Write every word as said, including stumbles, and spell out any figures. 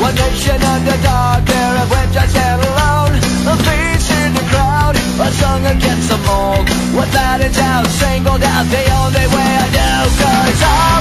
One nation underdog, there of which I stand alone. A face in the crowd, a song against the mold. Without a doubt, singled out the only way I know. Cause I